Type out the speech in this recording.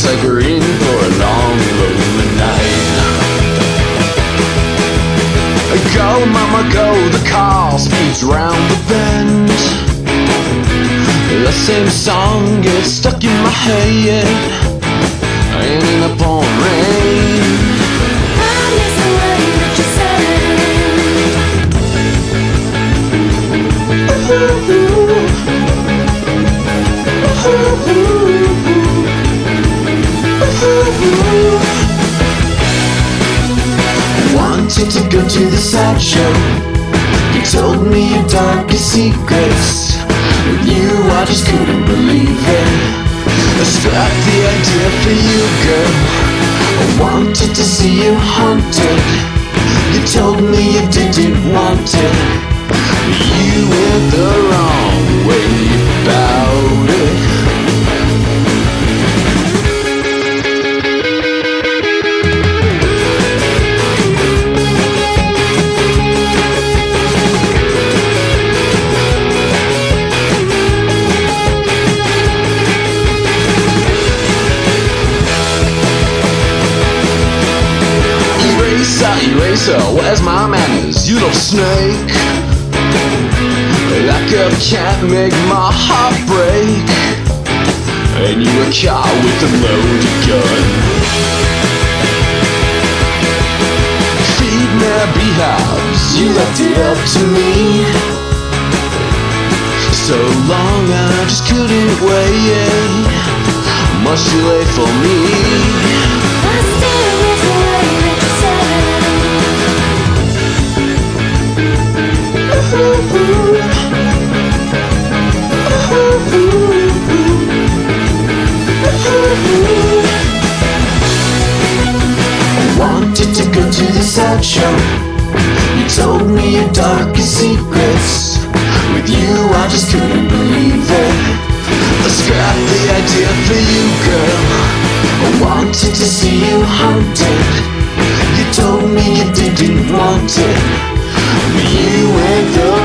looks like we're in for a long, lonely night. Go, mama, go, the car speeds round the bend. The same song gets stuck in my head, hanging up on rain. I miss the way that you Wanted to go to the sideshow. You told me your darkest secrets. With you I just couldn't believe it. I scrapped the idea for you, girl. I wanted to see you haunted. You told me you didn't want it. You went the wrong way about it. Eraser, where's my manners, you little snake? Like a cat make my heart break. And you a car with a loaded gun. Feed me beehives, you left it up to me. So long I just couldn't wait. Much too late for me. Wanted to go to the sideshow. You told me your darkest secrets. With you I just couldn't believe it. I scrapped the idea for you, girl. I wanted to see you haunted. You told me you didn't want it, but you went the